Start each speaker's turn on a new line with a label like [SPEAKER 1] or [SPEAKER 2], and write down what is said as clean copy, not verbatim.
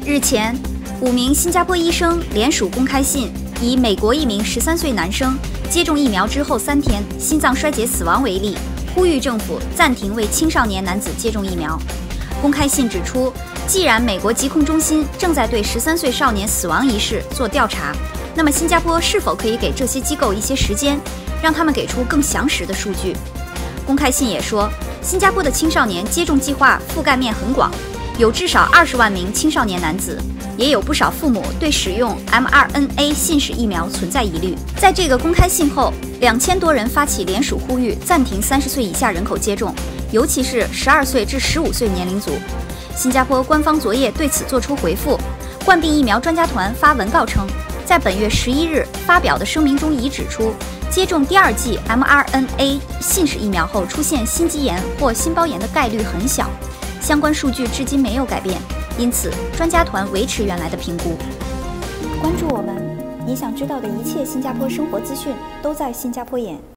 [SPEAKER 1] 日前，5名新加坡医生联署公开信，以美国一名13岁男生接种疫苗之后3天心脏衰竭死亡为例，呼吁政府暂停为青少年男子接种疫苗。公开信指出，既然美国疾控中心正在对13岁少年死亡一事做调查，那么新加坡是否可以给这些机构一些时间，让他们给出更详实的数据？公开信也说，新加坡的青少年接种计划覆盖面很广，有至少20万名青少年男子，也有不少父母对使用 mRNA 信使疫苗存在疑虑。在这个公开信后，2000多人发起联署呼吁暂停30岁以下人口接种，尤其是12岁至15岁年龄组。新加坡官方昨夜对此作出回复，冠病疫苗专家团发文告称，在本月11日发表的声明中已指出，接种第2剂 mRNA 信使疫苗后出现心肌炎或心包炎的概率很小，相关数据至今没有改变，因此专家团维持原来的评估。关注我们，你想知道的一切新加坡生活资讯都在新加坡眼。